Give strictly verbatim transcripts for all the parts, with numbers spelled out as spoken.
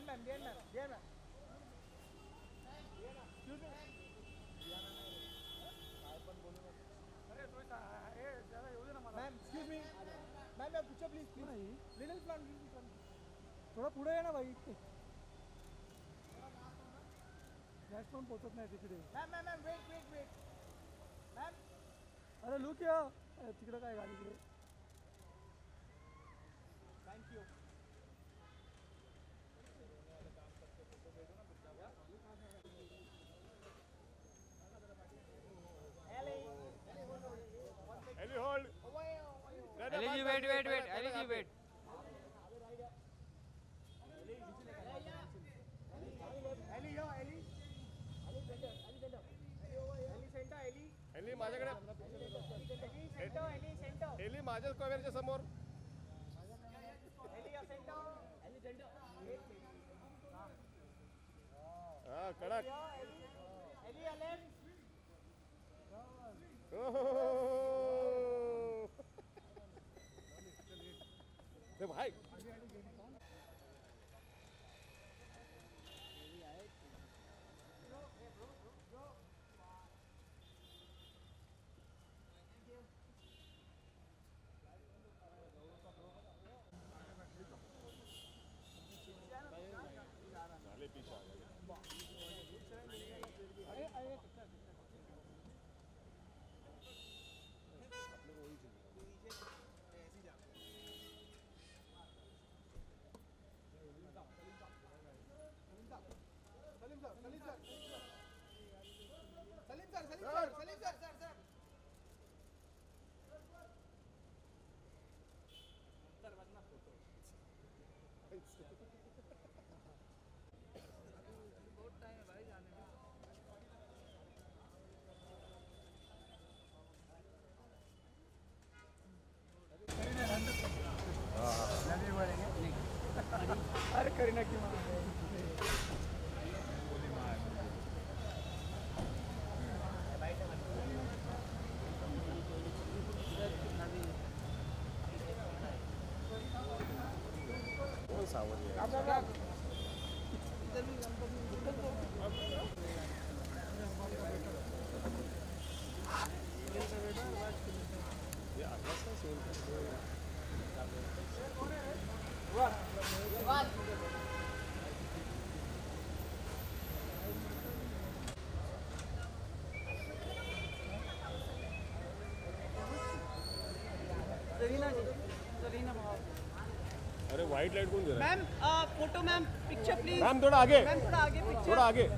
Ma'am दिया ma'am दिया ma'am ma'am excuse me ma'am ma'am picture please please little plant little plant थोडा पुढे ये ना भाई गॅस पण पोहोचत नाही तिकडे ma'am ma'am ma'am wait wait wait ma'am अरे लुक या तिकडे काय गाडी तिकडे thank you Ellie hold. Ellie wait wait wait Ellie wait. Ellie here Ellie. Ellie center Ellie center. Ellie center Ellie. Ellie माझ्याकडे. Ellie center Ellie center. Ellie माझ्या स्क्वेअरच्या समोर. Ellie center. Ellie center. हा कडक. Ellie left. ए भाई झाले पीछे आ गए अरे करीना की माँ कौन सा वो ये आवाज का सेल जरीना जी जरीना अरे व्हाइट लाइट कौन दे रहा है? Ma'am photo ma'am picture please ma'am थोड़ा आगे मैम थोड़ा आगे पिक्चर थोड़ा आगे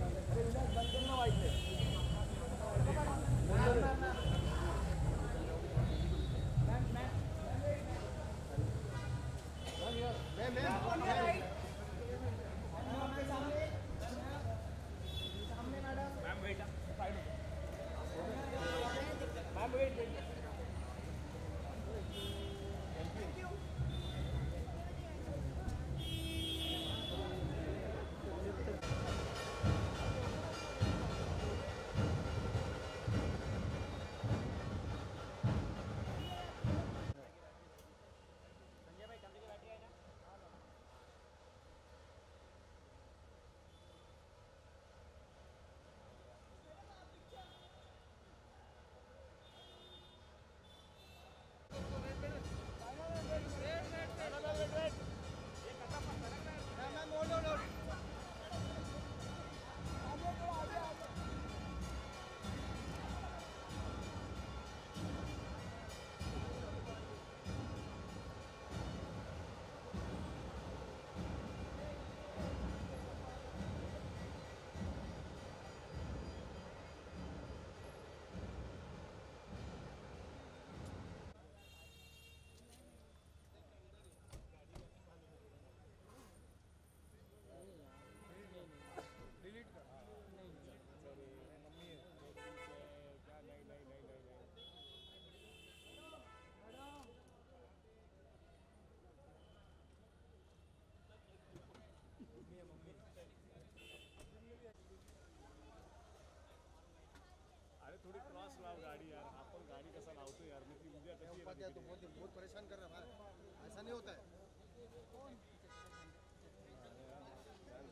थोड़ी क्रॉस लाव गाड़ी यार आपण गाड़ी कसा लावतो यार मी ती उद्या कशी है तो बहुत बहुत परेशान कर रहा है ऐसा नहीं होता है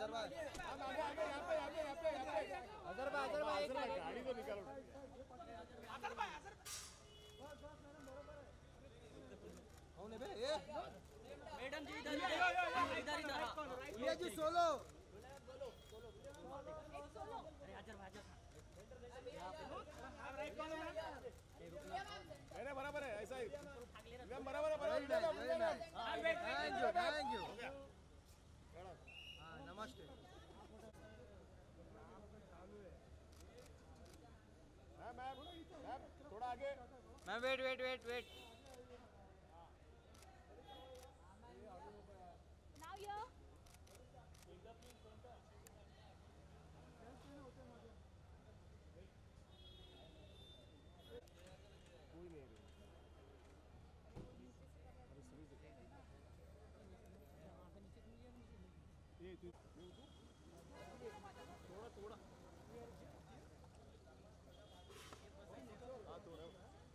अजर भाई अजर भाई गाड़ी तो निकालो मैडम जी इधर इधर इधर ये जी सोलो अरे अजर भाई अरे बराबर है ऐसा ही एकदम बराबर है बराबर थैंक यू थैंक यू नमस्ते मैम मैम थोड़ा आगे ma'am wait wait wait wait Now here. कोई नहीं ये तू थोड़ा थोड़ा हाँ थोड़ा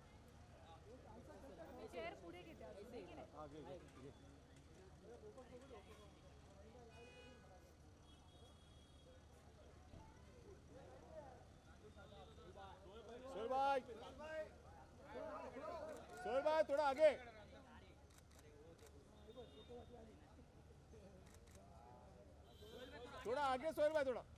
चेयर पुढे घेते अजून, है की नाही? आगे ये सोहेल भाई सोहेल भाई थोड़ा आगे थोड़ा आगे सोहेल भाई थोड़ा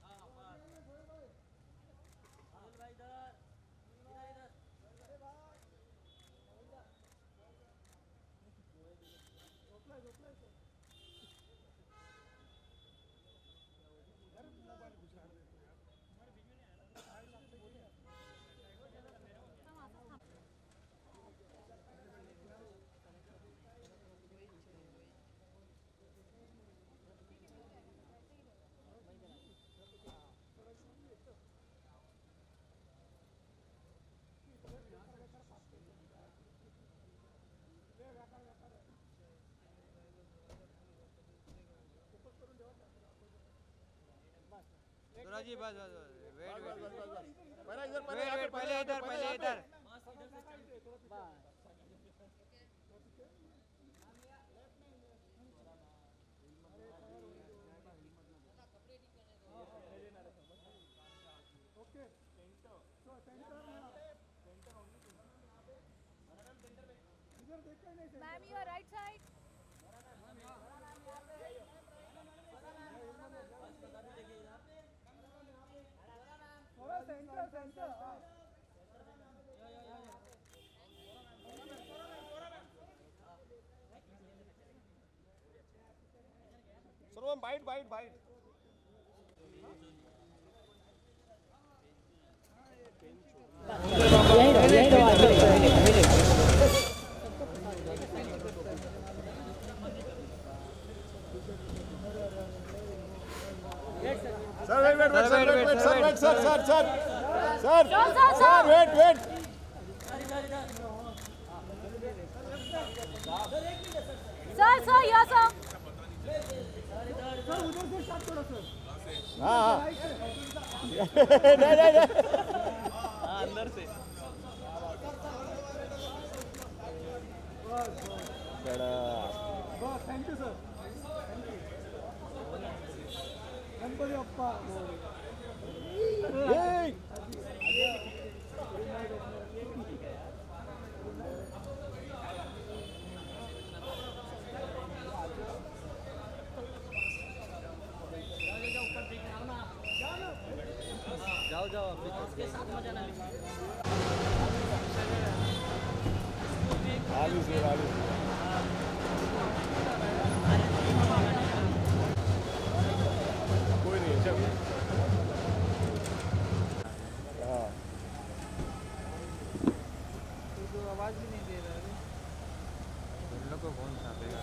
दुरा जी बस बस वेट वेट पहले इधर वेट वेट पहले इधर पहले इधर ओके सो सेंटर में इधर देखा नहीं centre Ma'am, your right side. थोड़ा सेंटर सेंटर सर्वम bite bite bite sir wait wait wait sir wait wait sir wait sir sir sir sir sir wait wait Sir, sir, yes, sir. Sir उधर से start करो sir हाँ हाँ नहीं नहीं नहीं अंदर से बस थैंक यू सर गणपति अप्पा जाओ जाओ उसके साथ मजा ना आलू से आलू कोई नहीं चल हाँ तो आवाज भी नहीं दे रहा है उन लोग को कौन छापेगा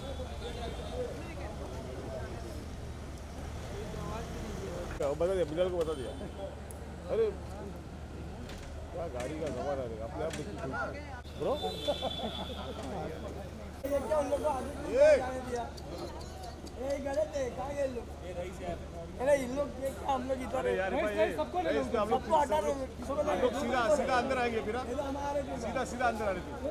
बता दिया बिलाल को बता दिया अरे क्या गाड़ी का जमाना है अपने आप ब्रो ये ए गलत है कहां गए लोग अरे इन लोग ये क्या हम लोग इधर अरे यार भाई ये सबको ले लो हम लोग सबको हटा दो किसी को हम लोग सीधा सीधा अंदर आएंगे फिर हाँ? हमारे सीधा सीधा अंदर आएंगे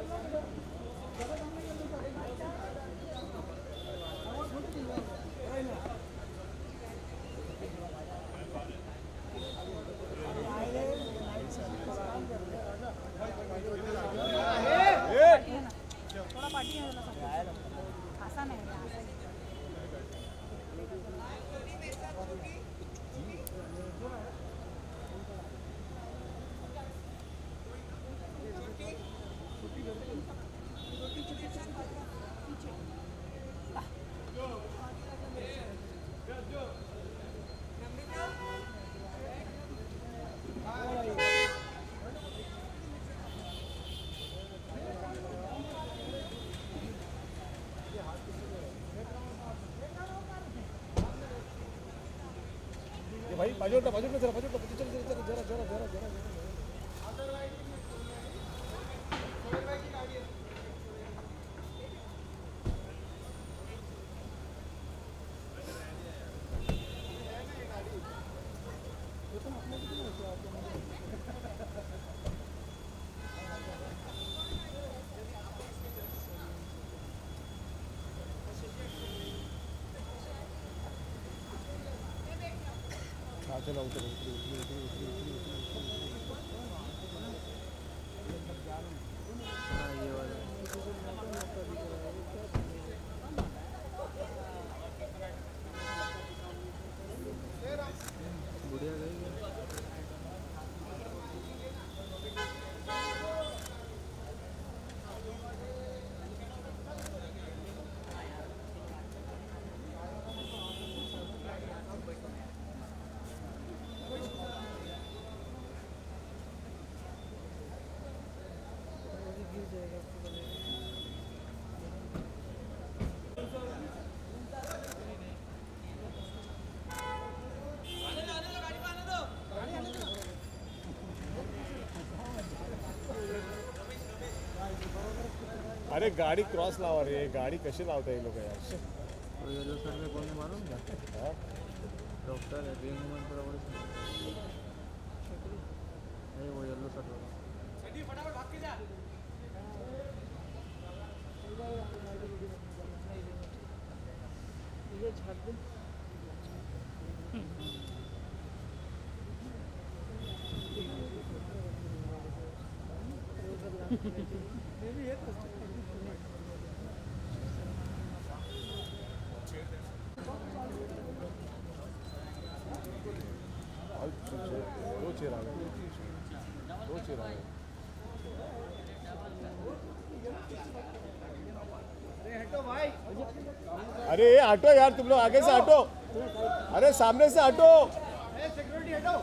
भाई बाजू उठा बाजू उठा जरा बाजू उठा चल चल चल जरा जरा जरा जरा चलो उतर उतर उतर उतर हाँ ये वाला बुढ़िया गई क्या? अरे गाडी क्रॉस लावा रे गाडी कशी लावता हे लोक यार वो येलो सर में कौन है मालूम क्या? हाँ? डॉक्टर है बेंग में बराबर नहीं वो येलो सर वाला फटाफट भाग के जा ये झाड़ दे दो चेयर आ गए दो चेयर आ गए अरे हटो यार तुम लोग आगे से हटो अरे सामने से हटो सिक्योरिटी हटो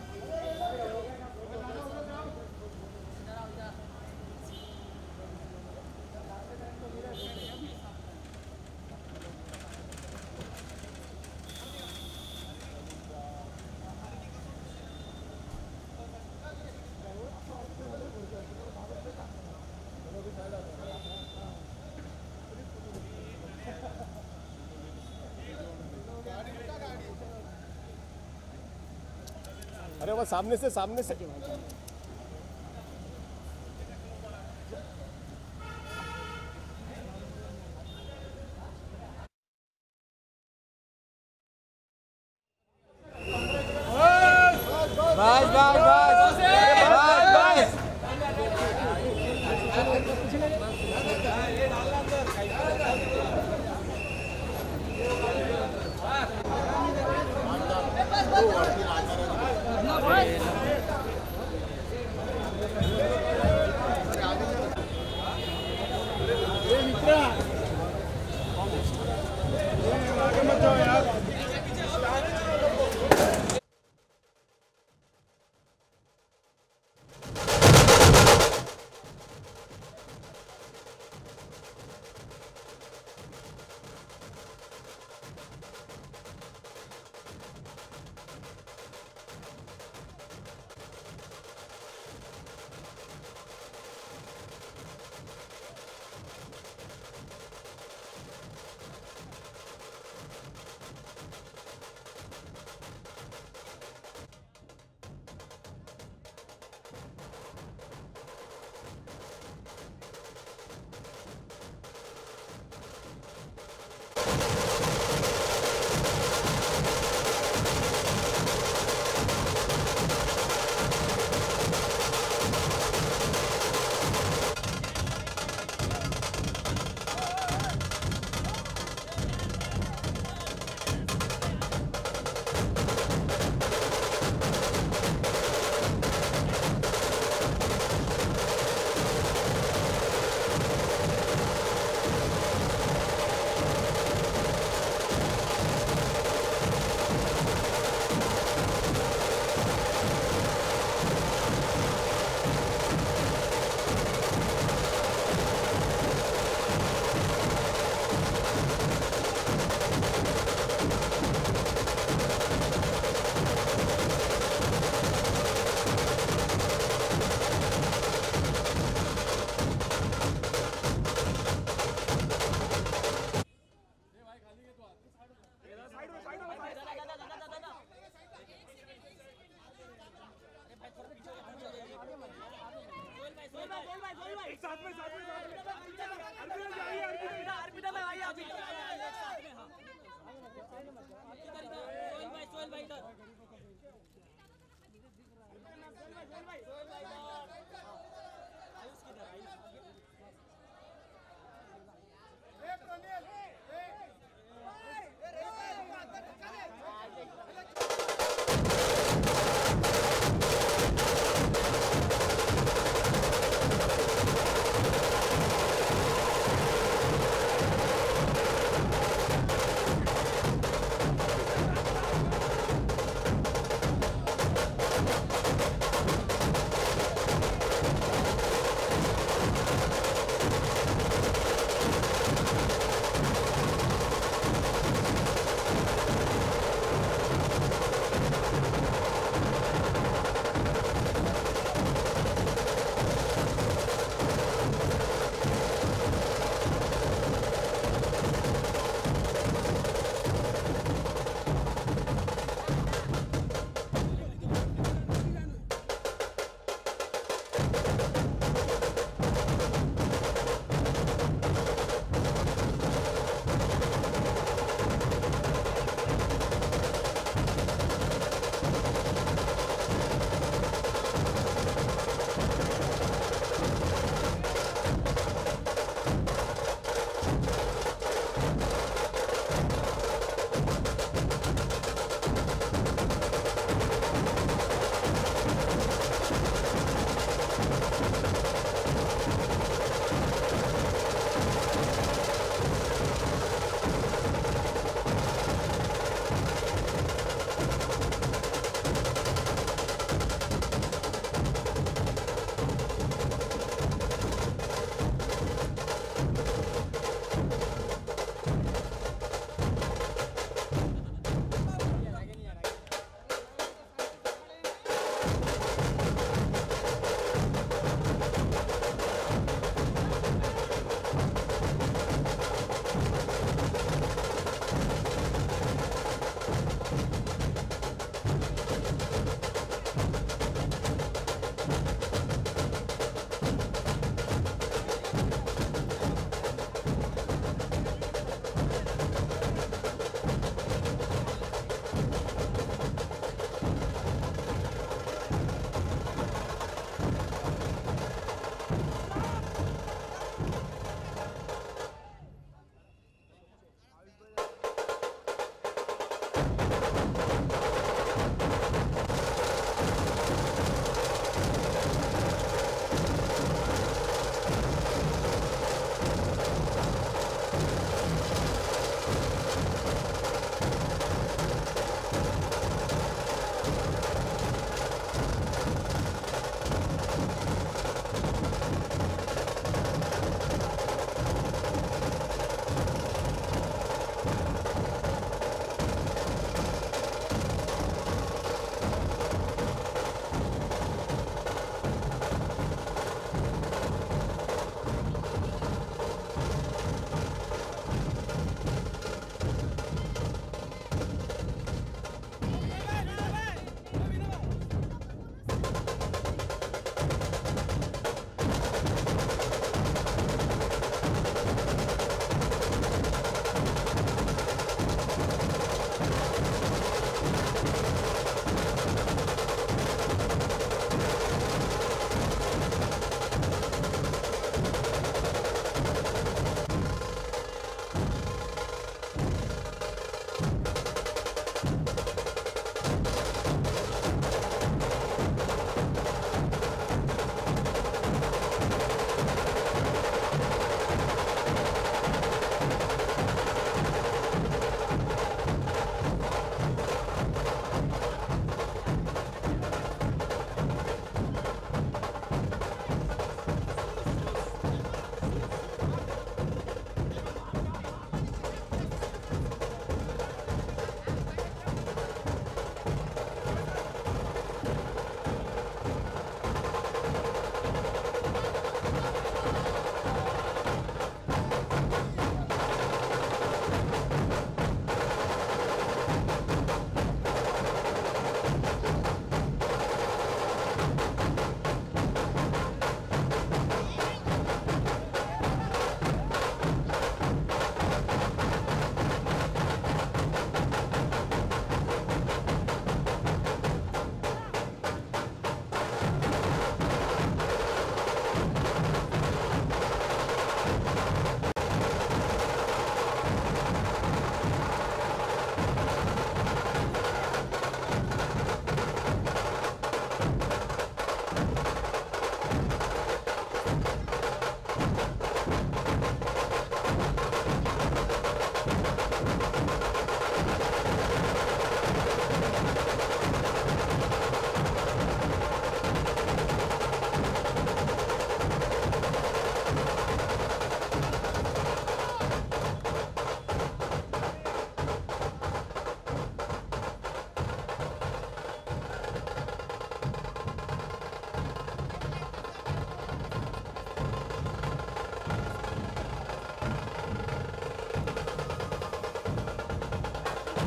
अरे वो सामने से सामने से बस बस बस बस बस साइड में साइड में दादा दादा दादा दादा अरे भाई थोड़ा पीछे हो जा सोहेल भाई सोहेल भाई सोहेल भाई सोहेल भाई एक साथ में साथ में साथ में अर्पिता भाई अर्पिता अर्पिता भाई आइए आप एक साथ में हां इधर इधर सोहेल भाई सोहेल भाई इधर सोहेल भाई सोहेल भाई सोहेल भाई आयुष किधर आयुष ए प्रणील ए Hey!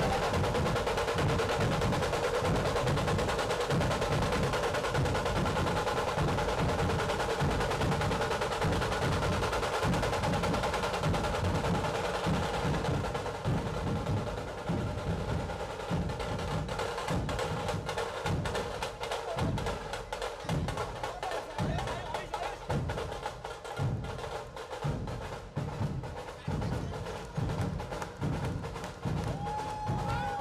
Go!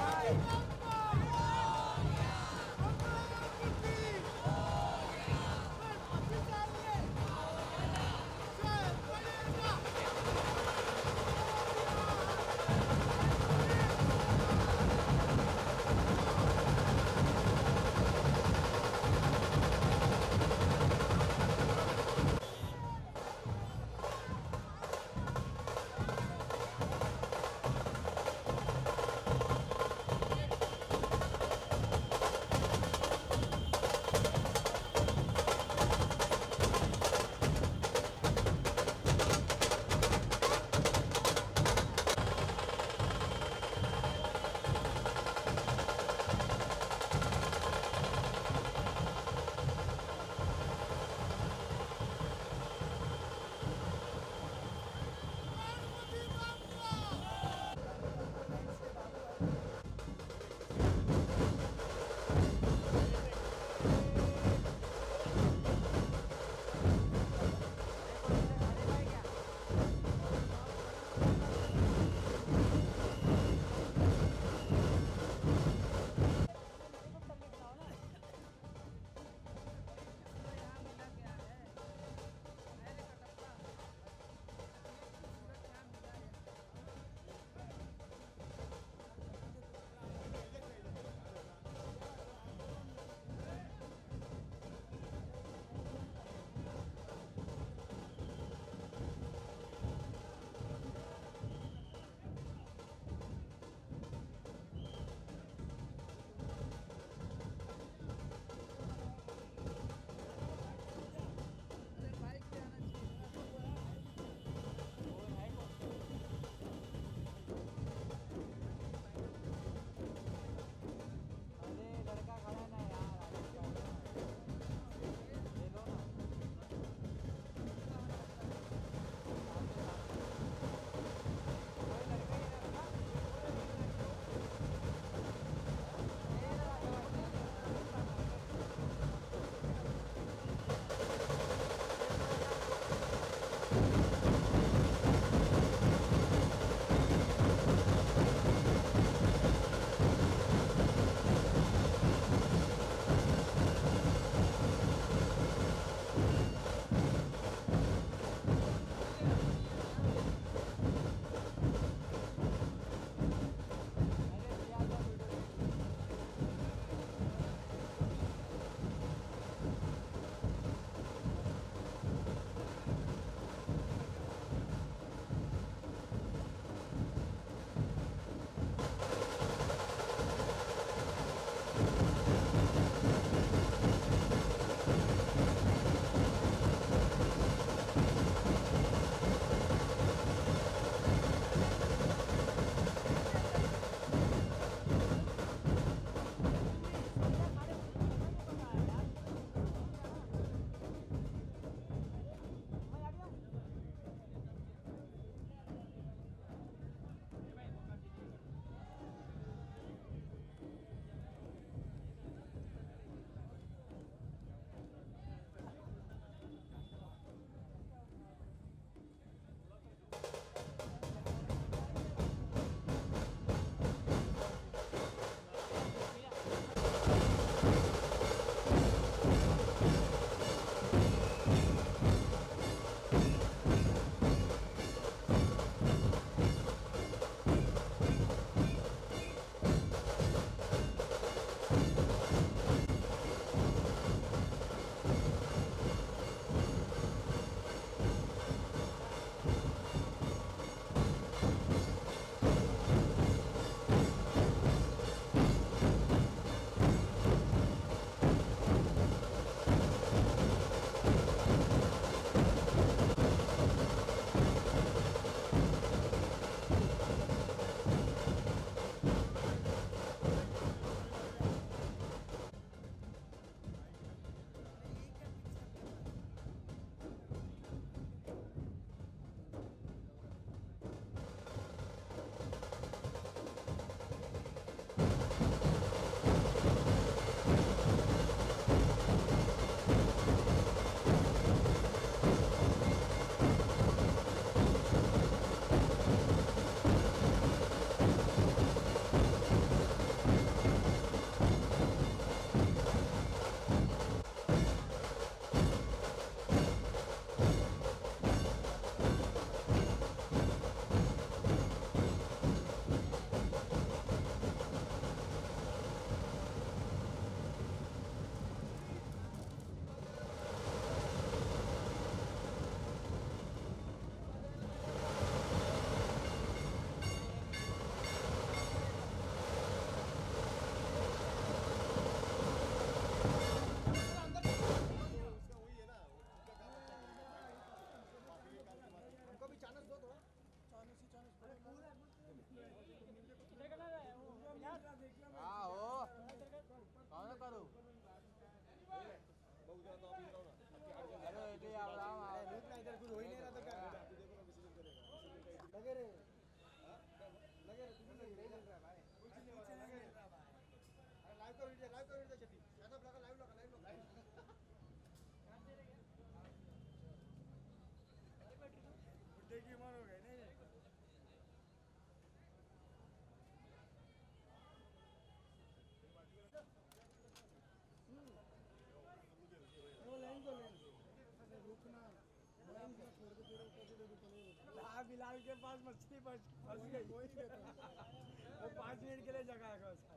बिलाल के पास मछली फंस गई वो पाँच मिनट के लिए जगह है उसका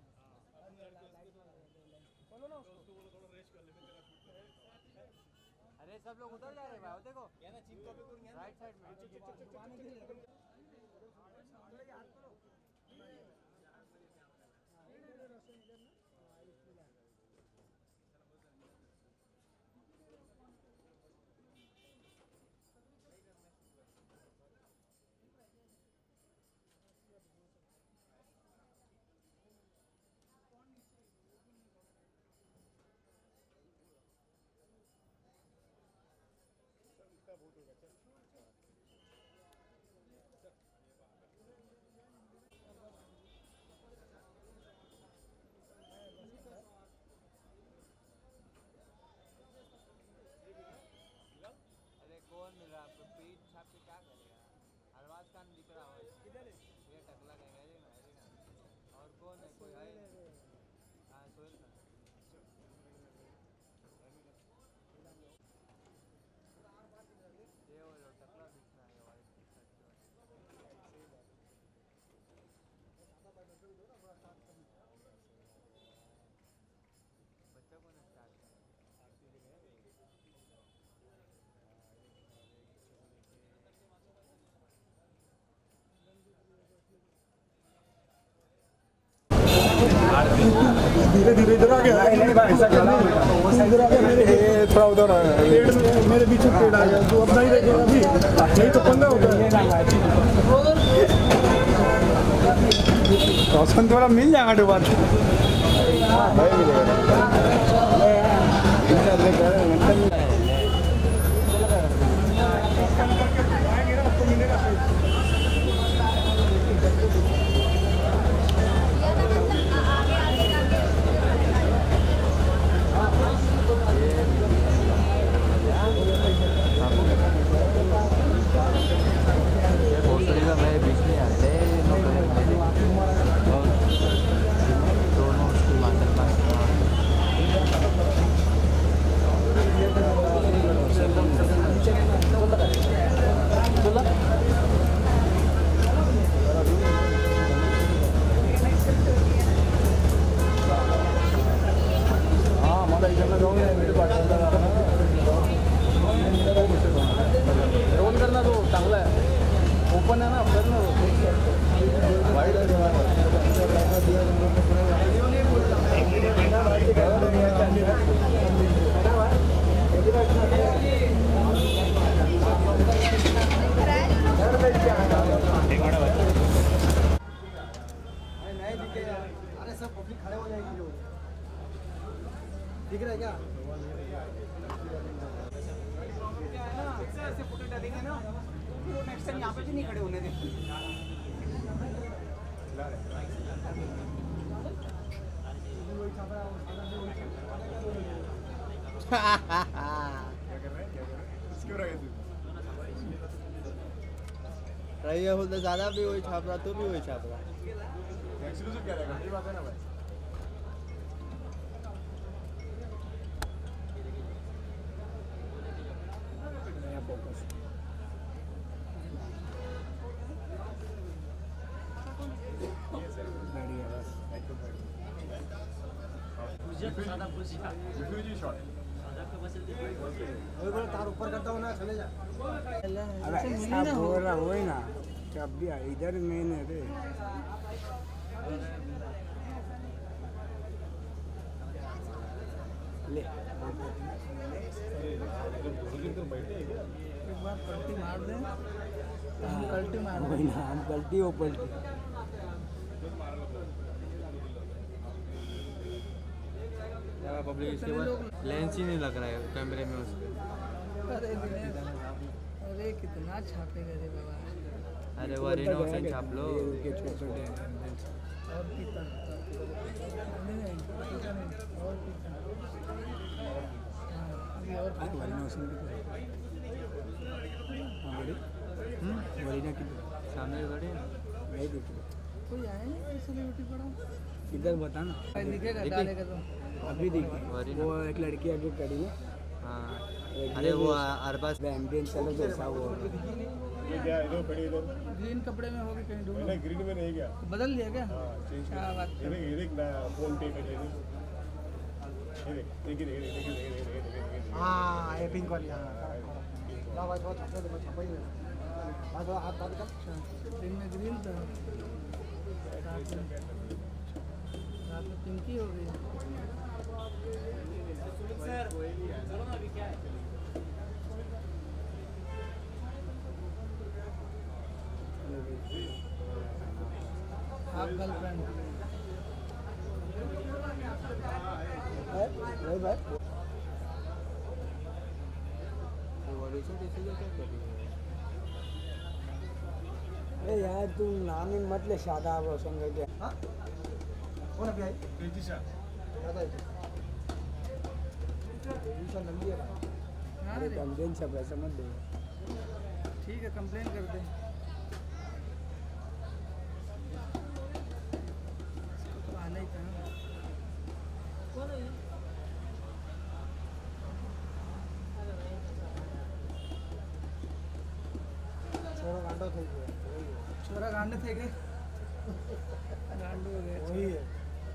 बोलो ना उसको थोड़ा रेस्ट कर ले अरे सब लोग उधर जा रहे हैं भाई देखो राइट साइड में अरे कौन मिल रहा आपको पीठ छाप के क्या करेगा हरवाज खान दिख रहा है किधर है ये टकला कहेगा ये ना ये ना और कौन है कोई है हाँ सोहेल खान ये वो जो टकला दिखना है वाइट बच्चा कौन है स्टार्ट धीरे धीरे इधर आ गया इधर आ गया मेरे थोड़ा उधर मेरे बीच में पेड़ आ गया तू अब नहीं देखेगा अभी नहीं तो पंगा होगा रोशन थोड़ा मिल जाएगा डुबा रोल करना तो चांगला है ओपन है ना फिर ना वाइड अरे सब पब्लिक खड़े हो जाएगी जो दिख रहा है क्या ऐसे फोटो डालेंगे ना तो नेक्स्ट टाइम यहाँ पे भी नहीं खड़े होने देंगे रही है बोलते ज़्यादा भी वही छाप रहा तो भी वही छाप रहा एक्सक्लूसिव क्या रहेगा ये बात है ना भाई तार ऊपर करता हूँ ना चले जा अरे ऐसा बोल रहा हो ना कब भी इधर मेन है रे ले एक बार पलटी मार दे हम पलटी मार वही ना हम पलटी वो पलटी पब्लिक इसके बाद लेंस ही नहीं लग रहा है कैमरे में उसके अरे कितना छापेगा रे बाबा अरे वो रिनोवेशन छाप लो छोटे छोटे और कितना वरीना उसने कितने बड़ी वरीना कितने सामने बड़े नहीं दिख रही कोई आया नहीं सेलिब्रिटी पड़ा इधर बता ना दिखेगा डालेगा तो अभी दिखी वरीना। वो एक लड़की आगे खड़ी है हाँ एक अरे ये वो भी- अरबाज एम्बियंस चलो जैसा वो ये क्या इधर खड़ी इधर ग्रीन कपड़े में होगी कहीं ढूंढो मैंने ग्रीन में नहीं गया बदल लिया क्या हाँ चेंज क्या बात ये देख ये देख ना फोन पे कर ये देख ये देख देखिए देखिए देखिए देखिए देखिए हाँ ये पिंक वाली हाँ ना भाई थोड़ा छपे तो छपा ही नहीं हाँ थोड़ा हाथ बात कर दिन में ग्रीन था रात में रात में पिंकी हो गई हाफ गर्लफ्रेंड वही भाई अरे यार तू नाम ही मत ले शादाब रोशन करके हाँ कौन अभी आई तेजीशा ज्यादा है तेजीशा लंबी है हाँ अरे रे, कंप्लेन सब ऐसा मत दे ठीक है कंप्लेन कर दे इसको तो आना ही था छोड़ो गांडो થઈ ગયો छोरा गांडे थे के गांडू हो गए वही है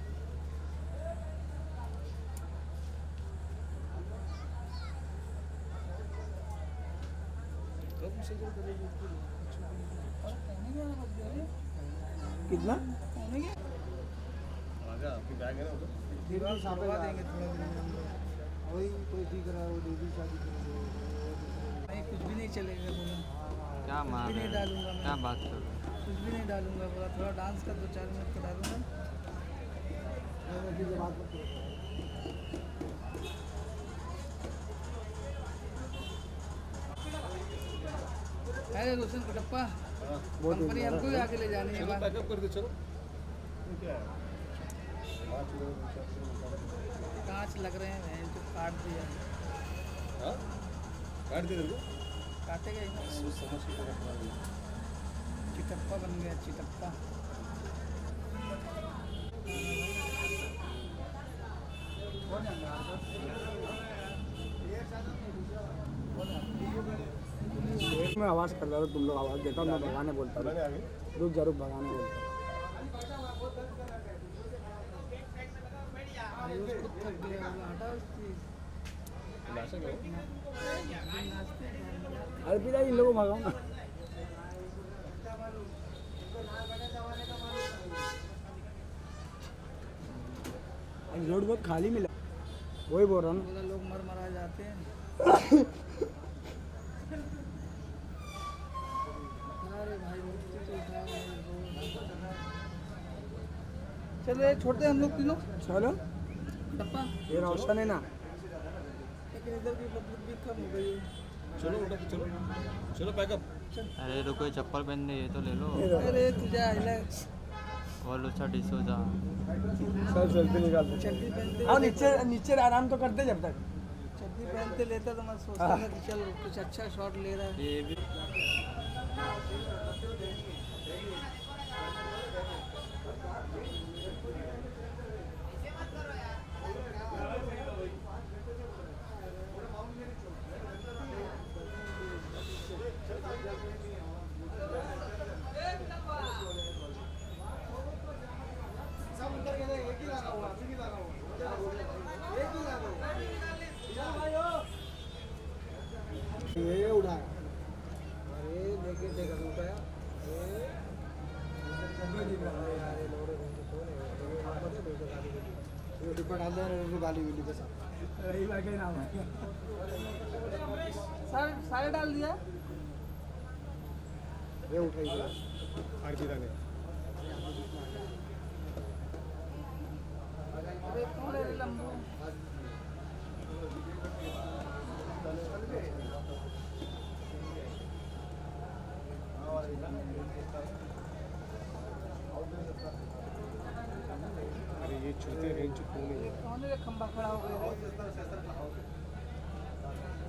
कितना आजा आपकी बैग है ना उधर दीवार छुड़वा देंगे थोड़ा दिन में हम लोग। वही कोई दिख रहा है वो दीदी शादी करेंगे नहीं कुछ भी नहीं चलेगा बोला क्या कुछ मार भी नहीं रहे डालूंगा क्या मैं बात कर रहे कुछ भी नहीं डालूंगा बोला थोड़ा डांस का दो चार मिनट का डालूंगा अभी बात मत करो अरे रोशन कटप्पा बहुत कंपनी हमको ही आगे ले जानी है बात पैकअप कर दो चलो ये क्या है पाँच लोग कांच लग रहे हैं बहन, जो काट दिया हाँ काट दे तेरे को काटेगा ही ना सोच समझ के करना है चिटप्पा बन गया चिटप्पा मैं आवाज़ कर रहा था तुम लोग आवाज़ देता मैं भगाने बोलता मैंने था आगे रुक जरूर भगाने बोलता आयुष खुद थक गया बोला हटा उसकी लाशा में नाचते हैं अरे पिता इन लोगों को भगाओ ना आज रोड बहुत खाली मिला वही बोल रहा हूँ बोला लोग मर मरा जाते हैं अरे भाई मूर्ति तो उठाओ मेरे को। चलो ये छोड़ते हैं हम लोग तीनों चलो टप्पा ये रोशन है ना लेकिन इधर की पब्लिक भी कम हो गई है चलो उठो चलो चलो पैकअप अरे रुको ये चप्पल पहन दे ये तो ले लो अरे तुझे आइला और लुच्चा डिसोजा सब सेल्फी निकालते चड्डी पहनते हाँ नीचे नीचे आराम तो करते जब तक चड्डी पहनते लेता तो मैं सोचता था कि चल कुछ अच्छा शॉट ले रहा है ये भी ये उड़ाया अरे देखे देखा उठाया ये डिब्बा डाल दे रहे गाली मिली के साथ रही बाकी नाम है सारे सारे डाल दिया ये उठाई अर्पिता ने अरे कौन है रे लंबू अरे ये चूते रेंज कौन है ये कौन है रे खंबा खड़ा हो गया रे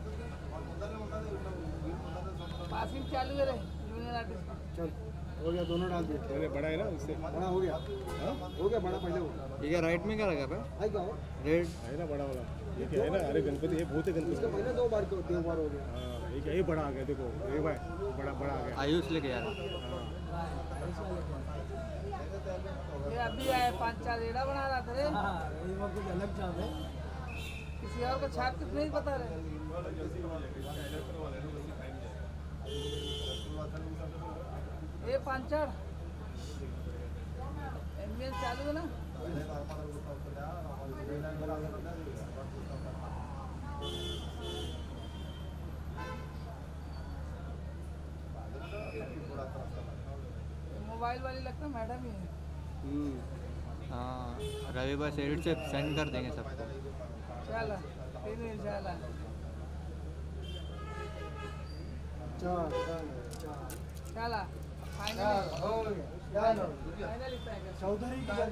पासिंग चालू है रे जूनियर आर्टिस्ट। चल हो गया, दोनों डाल दिए। पहले बड़ा है ना उससे बड़ा हो गया, हो गया बड़ा पहले हो गया। ठीक है, राइट में क्या लगा भाई? आई क्या हो? रेड है ना बड़ा वाला, ये क्या है ना, अरे गणपति ये बहुत है इसका गणपति। पहले दो बार क्यों दो बार हो गया। हाँ ये क्या, ये बड़ा आ गया देखो, ये भाई बड़ा बड़ा आ गया। आयुष लेके यार। ये अभी आए पाँच चार रेड़ा बना रहा था रे। हाँ, ये वो कुछ अलग चाप है। किसी और को छाप कितना नहीं पता रे। ये पाँच चार एम्बियंस चालू है ना। मोबाइल वाली लगता है मैडम ही है। हाँ, रवि बस एडिट से सेंड कर देंगे सबको। चल तीन इंशाल्लाह। चार चार चला चार फाइनली हो गया। चलो फाइनली पैक। चौधरी की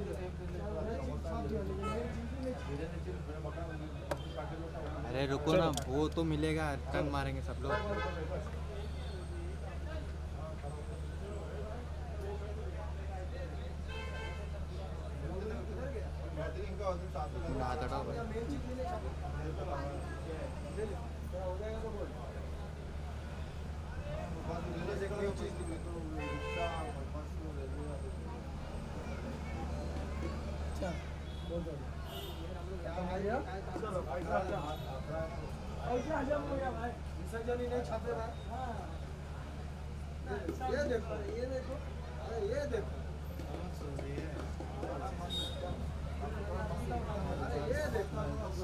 अरे रुको ना, वो तो मिलेगा, टन मारेंगे सब लोग। हाथ हटाओ भाई। विसर्जन ही नहीं छापे भाई। ये देखो ये देखो, अरे ये देखो, अरे ये देखो।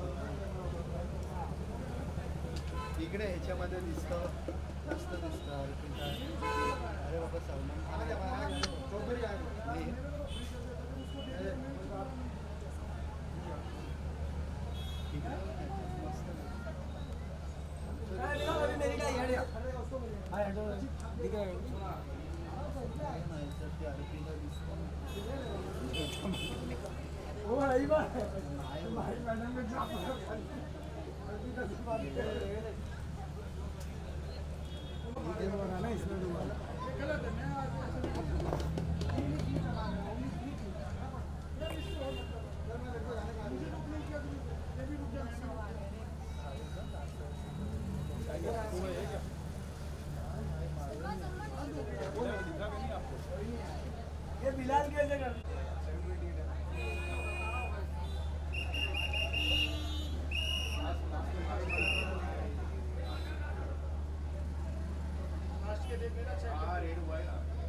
इकडे ह्याच्यामध्ये दिसतं, मस्त दिसतं। अरे बाबा सलमान चौधरी आहे। वो आई बात भाई मैडम ने ना इसमें ये बिलाल कैसे कर हाँ रेड हुआ है ना।